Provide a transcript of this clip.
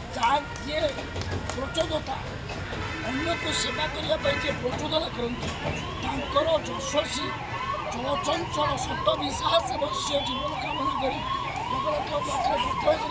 जहाँ किए प्रचोदता अन्य को सेवा करने जे प्रचोदन करतर यशस्वी चलचंचल सत विश्वास जीवन कामना कर जगन्नाथ पाखे